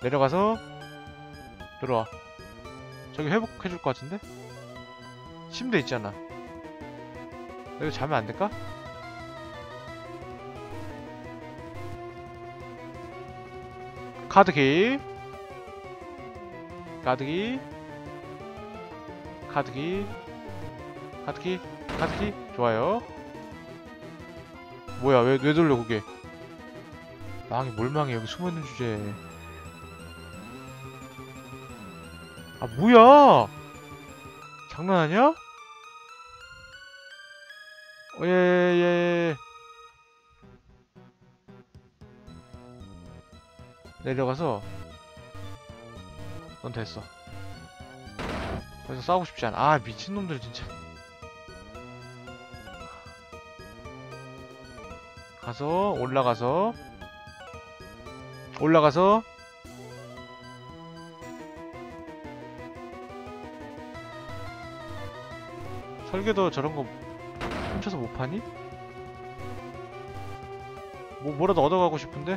내려가서 들어와. 저기 회복해줄 것 같은데? 침대 있잖아. 여기 자면 안 될까? 카드키. 카드키. 카드키. 카드키. 카드키. 좋아요. 뭐야, 왜 돌려, 그게? 망해, 뭘 망해, 여기 숨어있는 주제에. 아, 뭐야! 장난하냐? 예. 내려가서, 넌 됐어. 그래서 싸우고 싶지 않아. 아, 미친놈들, 진짜. 가서, 올라가서, 설계도 저런 거 훔쳐서 못 파니? 뭐라도 얻어가고 싶은데?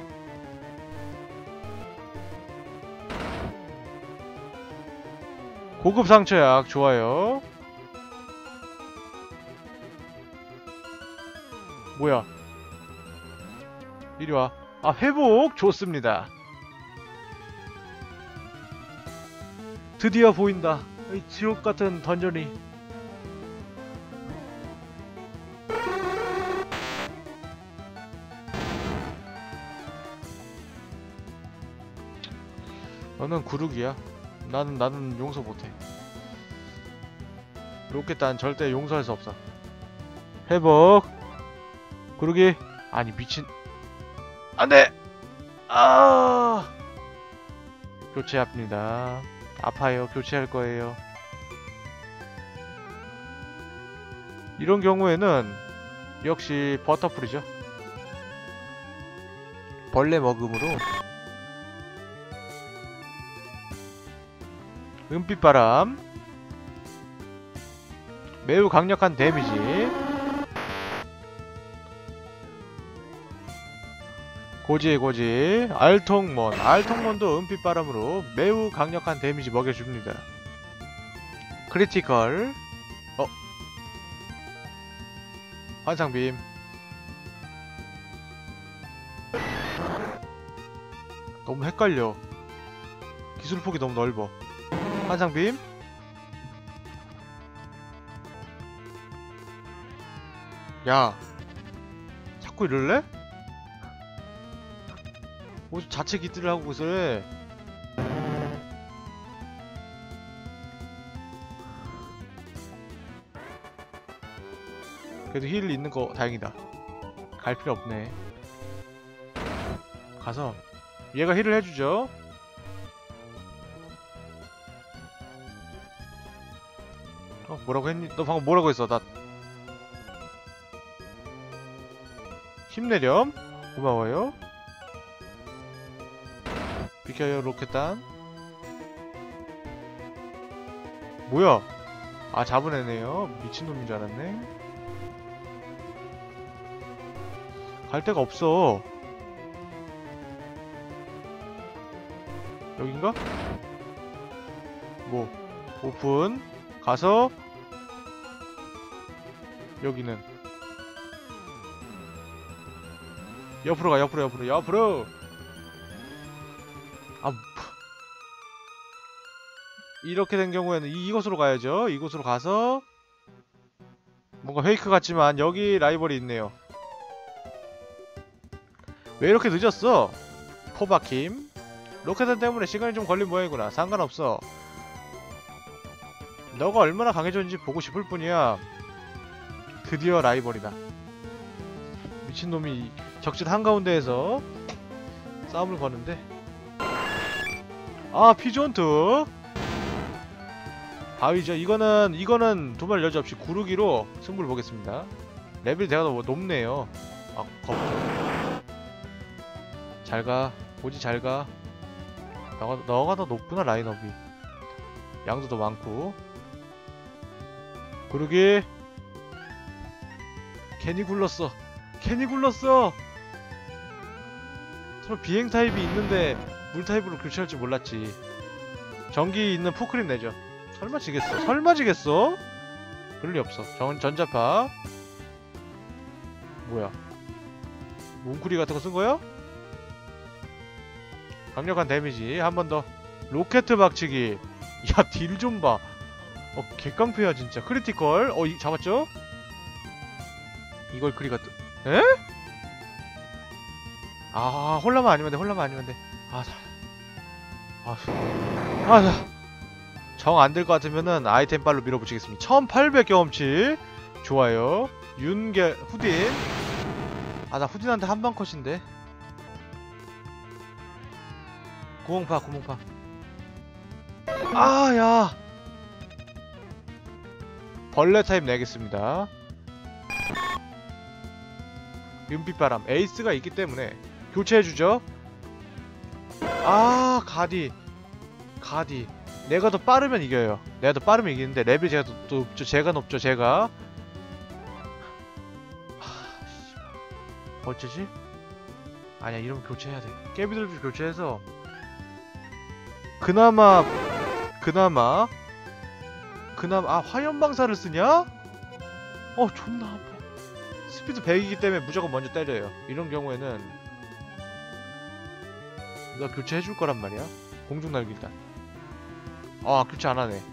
고급 상처약, 좋아요. 뭐야? 이리 와. 아, 회복! 좋습니다. 드디어 보인다. 이 지옥 같은 던전이. 너는 구르기야. 나는 용서 못해. 로켓단 절대 용서할 수 없어. 회복. 구르기. 아니 미친. 안돼. 아. 교체합니다. 아파요. 교체할 거예요. 이런 경우에는 역시 버터풀이죠. 벌레 먹음으로. 은빛바람. 매우 강력한 데미지. 고지. 알통몬도 은빛바람으로 매우 강력한 데미지 먹여줍니다. 크리티컬. 환상빔. 너무 헷갈려. 기술폭이 너무 넓어. 환상빔. 야, 자꾸 이럴래? 뭐 자체 기트를 하고 그래. 그래도 힐 있는 거 다행이다. 갈 필요 없네. 가서 얘가 힐을 해주죠. 뭐라고 했니? 너 방금 뭐라고 했어? 나 힘내렴. 고마워요. 비켜요, 로켓단. 뭐야? 아, 잡은 애네요. 미친놈인 줄 알았네. 갈 데가 없어. 여긴가? 뭐 오픈. 가서 여기는 옆으로 가. 옆으로. 아, 이렇게 된 경우에는 이곳으로 가야죠. 이곳으로 가서 뭔가 페이크 같지만 여기 라이벌이 있네요. 왜 이렇게 늦었어? 포박힘. 로켓단 때문에 시간이 좀 걸린 모양이구나. 상관없어. 너가 얼마나 강해졌는지 보고 싶을 뿐이야. 드디어 라이벌이다. 미친놈이 적질 한가운데에서 싸움을 거는데. 아, 피존트. 바위죠. 이거는 두말 여지 없이 구르기로 승부를 보겠습니다. 레벨이 내가 너무 높네요. 아, 겁. 잘가. 보지 잘가. 너가 더 높구나. 라인업이 양도 더 많고. 구르기. 괜히 굴렀어. 서로 비행 타입이 있는데 물타입으로 교체할 줄 몰랐지. 전기 있는 포크림 내죠. 설마 지겠어? 설마 지겠어? 그럴 리 없어. 전자파. 뭐야? 뭉쿠리 같은 거 쓴 거야? 강력한 데미지. 한 번 더. 로켓 박치기. 야, 딜 좀 봐. 개깡패야, 진짜. 크리티컬. 잡았죠? 이걸 크리가 에? 아, 홀라만 아니면 돼. 홀라만 아니면 돼. 정 안 될 것 같으면은 아이템 발로 밀어붙이겠습니다. 1800 경험치. 좋아요. 후딘. 나 후딘한테 한방 컷인데. 구멍파. 야. 벌레 타입 내겠습니다. 윤빛바람. 에이스가 있기 때문에 교체해주죠. 가디. 내가 더 빠르면 이겨요. 내가 더 빠르면 이기는데 레벨이 제가 더 높죠. 제가 높죠. 제가. 어쩌지? 아니야, 이러면 교체해야 돼. 깨비들도 교체해서 그나마 화염방사를 쓰냐? 존나 아파. 스피드 100이기 때문에 무조건 먼저 때려요. 이런 경우에는 너 교체해줄 거란 말이야. 공중날개 일단. 교체 안 하네.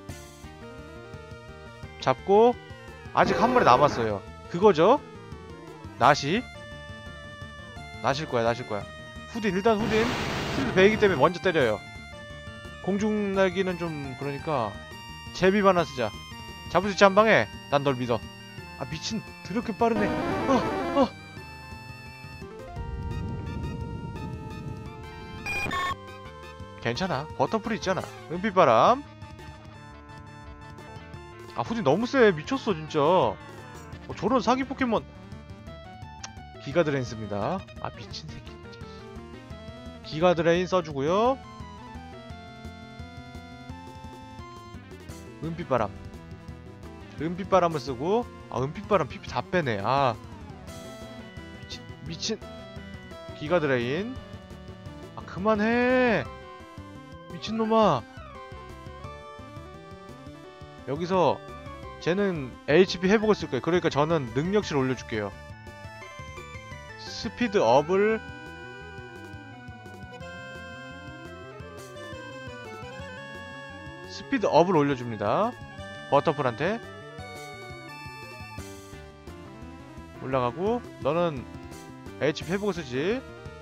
잡고 아직 한 마리 남았어요. 그거죠? 나실 거야. 일단 후딘 스피드 100이기 때문에 먼저 때려요. 공중날개는 좀 그러니까 제비 하나 쓰자. 잡을 수 있지 한 방에. 난 널 믿어. 미친, 드럽게 빠르네. 괜찮아. 버터풀이 있잖아. 은빛바람. 후딘 너무 세. 미쳤어 진짜. 저런 사기 포켓몬. 기가드레인 씁니다. 미친 새끼. 기가드레인 써주고요. 은빛바람을 쓰고. 은빛바람 PP 다 빼네. 미친. 기가드레인. 그만해. 미친놈아. 여기서 쟤는 HP 회복을 쓸 거예요. 그러니까 저는 능력치를 올려줄게요. 스피드업을 올려줍니다. 버터풀한테. 올라가고. 너는 HP 회복을 쓰지.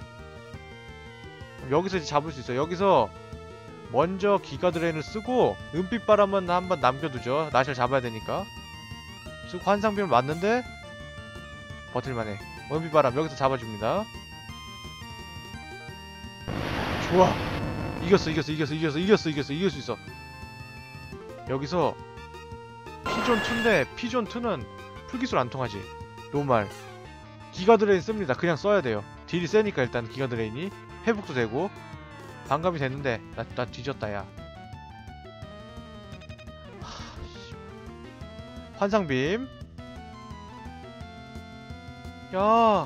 여기서 이제 잡을 수 있어. 여기서 먼저 기가드레인을 쓰고 은빛바람은 한번 남겨두죠. 나시를 잡아야 되니까. 쓰고 환상빔을 맞는데 버틸만해. 은빛바람 여기서 잡아줍니다. 좋아. 이겼어. 이길 수 있어. 여기서 피존2인데 피존2는 풀기술 안 통하지. 노말. 기가드레인 씁니다. 그냥 써야 돼요. 딜이 세니까 일단 기가드레인이 회복도 되고. 반감이 됐는데 나 뒤졌다 야. 환상빔. 야,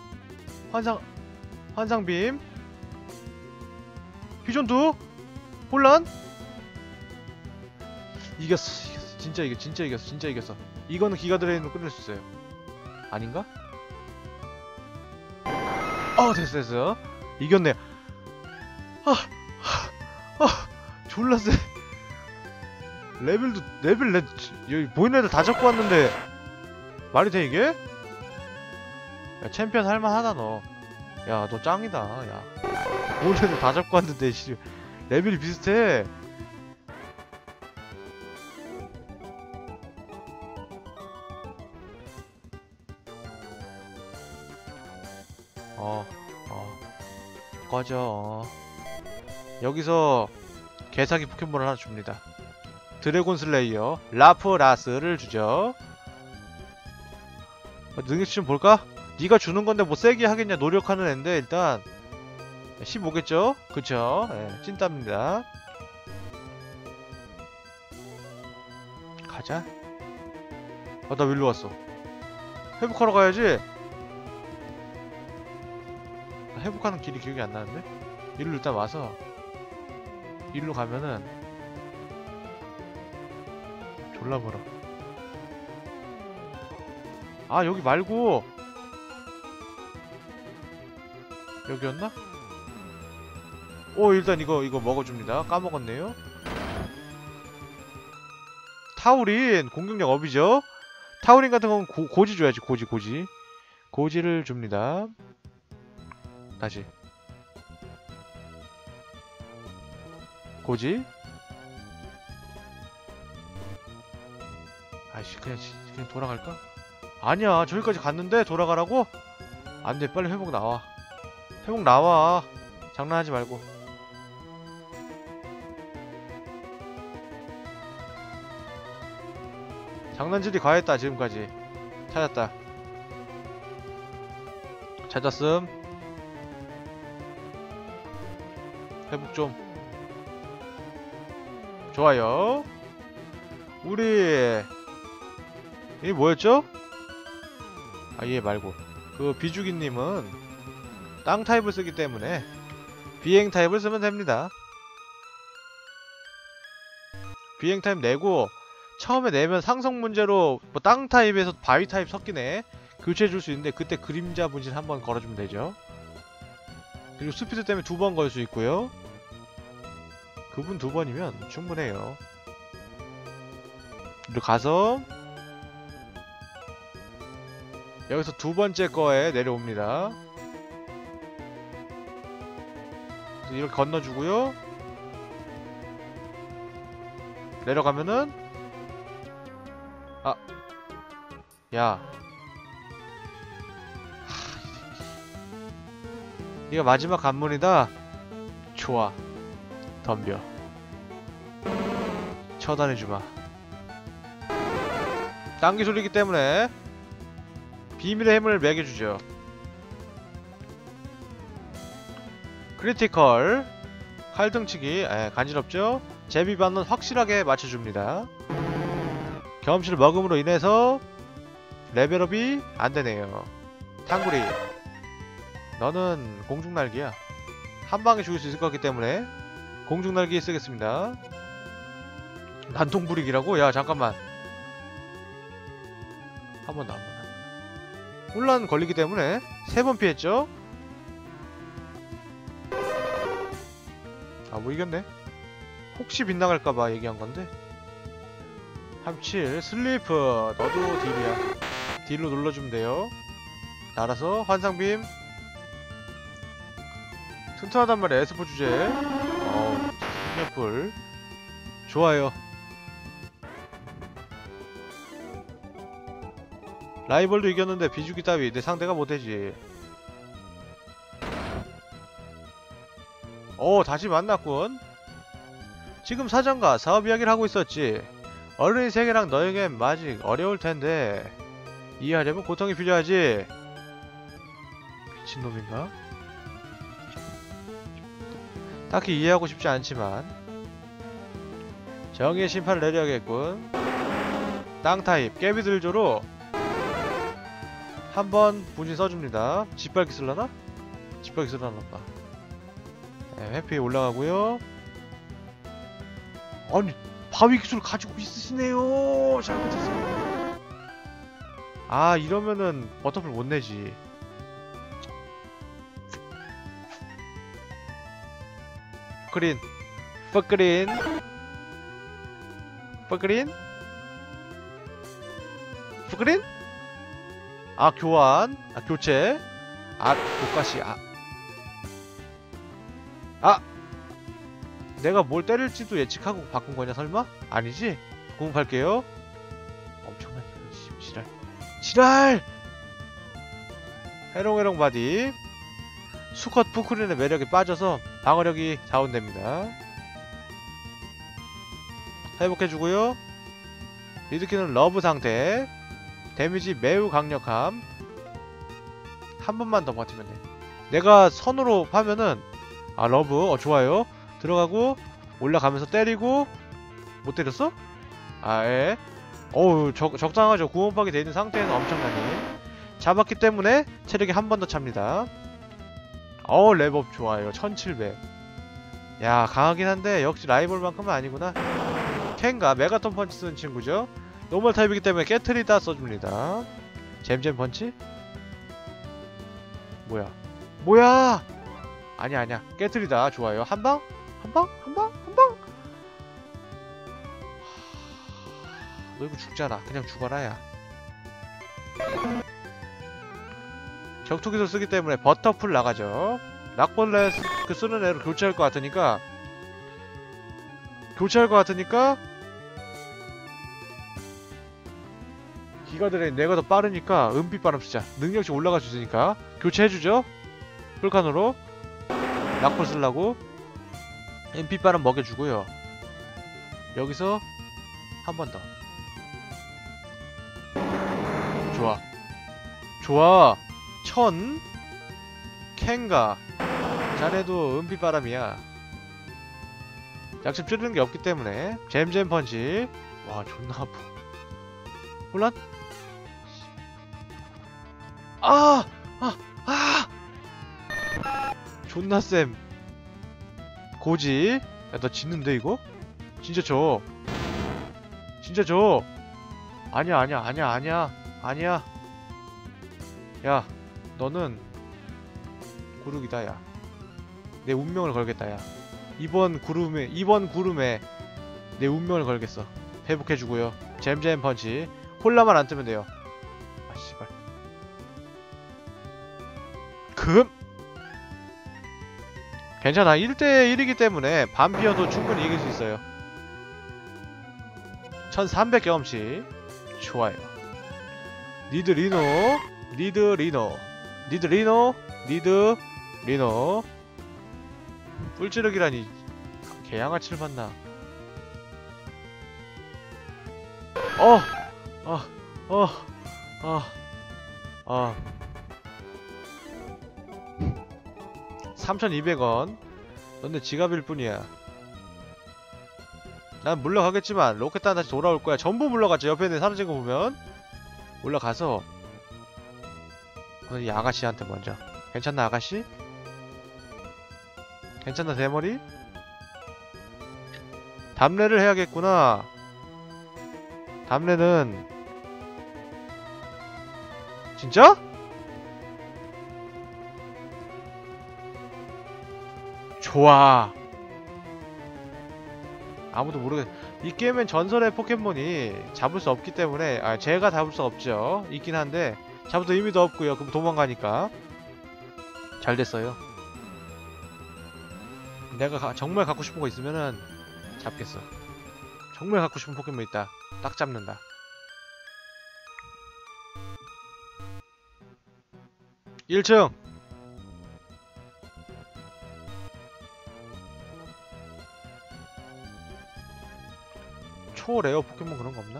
환상빔. 퓨전2 혼란. 이겼어. 진짜 이겼어. 이거는 기가드레인으로 끝낼 수 있어요. 아닌가? 됐어. 이겼네. 졸라 세. 레벨 여기 보이는 애들 다 잡고 왔는데 말이 돼 이게? 야, 챔피언 할만하다 너. 야, 너 짱이다. 야, 보이는 애들 다 잡고 왔는데 레벨이 비슷해. 꺼져. 여기서 개사기 포켓몬을 하나 줍니다. 드래곤 슬레이어 라프라스를 주죠. 능력치 좀 볼까? 네가 주는 건데 뭐 세게 하겠냐. 노력하는 앤데 일단 15겠죠? 그쵸? 네, 찐따입니다. 가자. 나 왜 일로 왔어? 회복하러 가야지. 회복하는 길이 기억이 안 나는데? 일로 일단 와서 일로 가면은 졸라 멀어. 아 여기 말고 여기였나? 오 일단 이거 먹어줍니다. 까먹었네요. 타우린 공격력 업이죠. 타우린 같은 건 고지 줘야지. 고지를 줍니다. 다시 고지. 아이씨 그냥 돌아갈까? 아니야 저기까지 갔는데 돌아가라고? 안돼 빨리 회복 나와. 회복 나와. 장난하지 말고. 장난질이 과했다 지금까지. 찾았다. 찾았음. 회복 좀. 좋아요. 우리 이 뭐였죠? 아 얘 말고 그 비주기님은 땅 타입을 쓰기 때문에 비행 타입을 쓰면 됩니다. 비행 타입 내고 처음에 내면 상성 문제로 뭐 땅 타입에서 바위 타입 섞이네 교체해줄 수 있는데 그때 그림자 분신 한번 걸어주면 되죠. 그리고 스피드 때문에 2번 걸 수 있고요. 그분 2번이면 충분해요. 그리고 가서 여기서 2번째 거에 내려옵니다. 그래서 이렇게 건너주고요. 내려가면은 아 야 이거 마지막 관문이다. 좋아 덤벼. 처단해주마. 딴 기술이기 때문에 비밀의 힘을 매겨주죠. 크리티컬 칼등치기 간지럽죠? 제비반은 확실하게 맞춰줍니다. 경험치를 먹음으로 인해서 레벨업이 안되네요. 탕구리 너는 공중날개야. 한방에 죽일 수 있을 것 같기 때문에 공중날개 쓰겠습니다. 난동불이기라고? 야 잠깐만 한 번 더. 혼란 걸리기 때문에 3번 피했죠? 아 뭐 이겼네. 혹시 빗나갈까봐 얘기한건데. 37 슬리프 너도 딜이야. 딜로 눌러주면 돼요. 알아서 환상빔. 튼튼하단 말이야. 에스포 주제. 승력불 좋아요. 라이벌도 이겼는데 비주기 따위 내 상대가 못되지. 다시 만났군. 지금 사장과 사업 이야기를 하고 있었지. 어른의 세계랑 너에겐 아직 어려울텐데 이해하려면 고통이 필요하지. 미친놈인가? 딱히 이해하고 싶지 않지만 정의의 심판을 내려야겠군. 땅타입 깨비들조로 한번 분신 써줍니다. 짓밟기 쓸라나? 짓밟기 쓸라나봐. 회피에 올라가고요. 아니 바위 기술 가지고 있으시네요. 잘못했어요. 아 이러면은 버터풀 못 내지. 푸크린 푸크린 푸크린 푸크린? 아 교환 아 교체 아 독가시 내가 뭘 때릴지도 예측하고 바꾼 거냐 설마? 아니지? 공급할게요. 엄청난 지랄 해롱해롱 바디 수컷 푸크린의 매력에 빠져서 방어력이 다운됩니다. 회복해주고요. 리드키는 러브 상태. 데미지 매우 강력함. 한 번만 더 버티면 돼. 내가 선으로 파면은 러브 좋아요. 들어가고 올라가면서 때리고 못 때렸어? 예. 어우 적당하죠. 구원파기 되어있는 상태에는 엄청나니 잡았기 때문에 체력이 한 번 더 찹니다. 랩업 좋아요. 1700. 야, 강하긴 한데 역시 라이벌만큼은 아니구나. 켄가 메가톤 펀치 쓰는 친구죠. 노멀 타입이기 때문에 깨트리다 써줍니다. 잼잼 펀치? 뭐야? 아니야. 깨트리다 좋아요. 한방? 한방? 너 이거 죽잖아. 그냥 죽어라, 야. 격투기술 쓰기 때문에 버터풀 나가죠. 락벌레 그 쓰는 애로 교체할 것 같으니까 기가들의 내가 더 빠르니까 은빛바람 쓰자. 능력치 올라갈 수 있으니까 교체해주죠. 풀칸으로 락벌 쓰려고 은빛바람 먹여주고요. 여기서 한 번 더. 좋아. 켄가 자네도 은빛바람이야. 약점 찌르는 게 없기 때문에 잼잼 펀치. 와, 존나 아파. 혼란? 존나 쌤. 고지. 야, 너 지는데 이거? 진짜 져. 아니야. 야, 너는 구르기다, 야. 내 운명을 걸겠다, 야. 이번 구름에 내 운명을 걸겠어. 회복해주고요. 잼잼 펀치. 콜라만 안 뜨면 돼요. 아, 씨발. 괜찮아. 1대1이기 때문에 반피어도 충분히 이길 수 있어요. 1300 경험치. 좋아요. 리드 리노 뿔찌르기라니 개양아치를 봤나. 3200원. 넌 내 지갑일 뿐이야. 난 물러가겠지만 로켓단 다시 돌아올 거야. 전부 물러갔죠. 옆에 있는 사라진 거 보면. 올라가서 이 아가씨한테 먼저. 괜찮나, 아가씨? 괜찮나, 대머리? 담례를 해야겠구나. 담례는 진짜? 좋아. 아무도 모르겠. 이 게임엔 전설의 포켓몬이 잡을 수 없기 때문에 제가 잡을 수 없죠. 있긴 한데 잡아도 의미도 없고요. 그럼 도망가니까. 잘 됐어요. 내가 정말 갖고 싶은 거 있으면은 잡겠어. 정말 갖고 싶은 포켓몬 있다. 딱 잡는다. (1층) 초레어 포켓몬 그런 거 없나?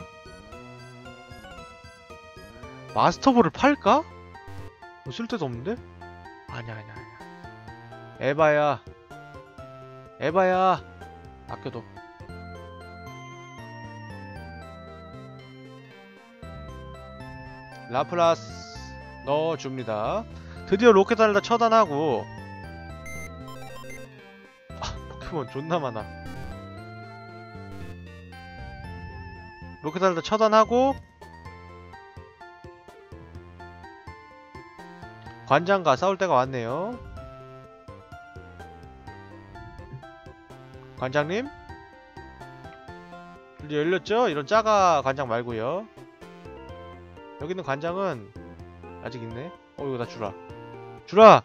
마스터볼을 팔까? 뭐 쓸데도 없는데? 아니야. 에바야. 아껴둬. 라플라스 넣어줍니다. 드디어 로켓단을 다 처단하고. 포켓몬 존나 많아. 로켓단을 다 처단하고 관장과 싸울 때가 왔네요. 관장님? 이제 열렸죠? 이런 짜가 관장 말고요. 여기 있는 관장은 아직 있네. 이거 나 주라!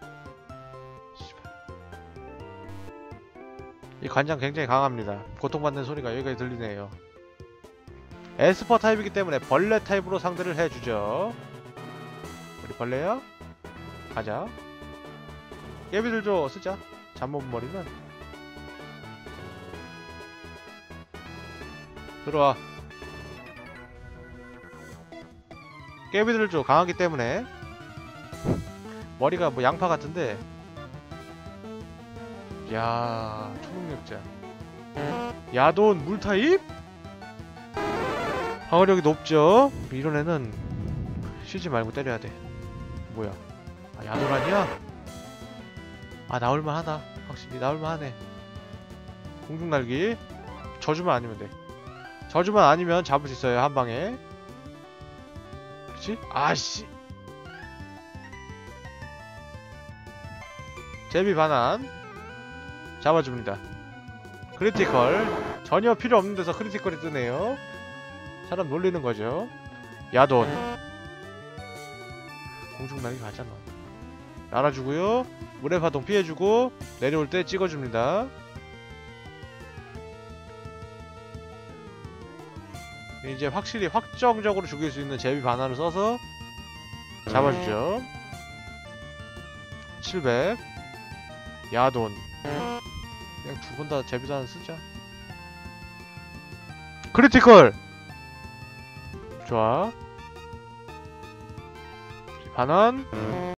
이 관장 굉장히 강합니다. 고통받는 소리가 여기까지 들리네요. 에스퍼 타입이기 때문에 벌레 타입으로 상대를 해주죠. 우리 벌레야? 가자. 깨비들 줘 쓰자. 잠못머리는 들어와. 깨비들 줘. 강하기 때문에. 머리가 뭐 양파 같은데. 야, 초능력자. 야돈 물타입? 방어력이 높죠? 이런 애는 쉬지 말고 때려야 돼. 뭐야? 야돈 아니야? 아, 나올만 하다. 확실히 나올만 하네. 공중날기. 저주만 아니면 돼. 저주만 아니면 잡을 수 있어요, 한 방에. 그치? 아씨. 제비 반환. 잡아줍니다. 크리티컬. 전혀 필요 없는 데서 크리티컬이 뜨네요. 사람 놀리는 거죠. 야돈. 공중날개 가잖아. 날아주고요. 물의 파동 피해주고 내려올 때 찍어줍니다. 이제 확실히 확정적으로 죽일 수 있는 제비 반환을 써서 잡아주죠. 700. 야돈. 그냥 두 번 다 제비 반환 쓰자. 크리티컬. 좋아. 반환.